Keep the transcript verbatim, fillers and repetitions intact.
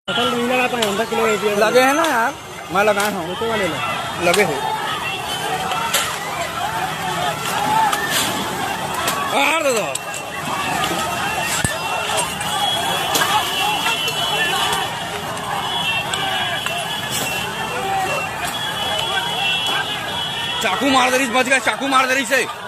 फसल नहीं लगा पाए अंदर किलो लगे हैं ना यार, मैं लगाया हूँ वाले लगे हैं। दे दो चाकू मार दे रही, बच गया, चाकू मार दे रही से।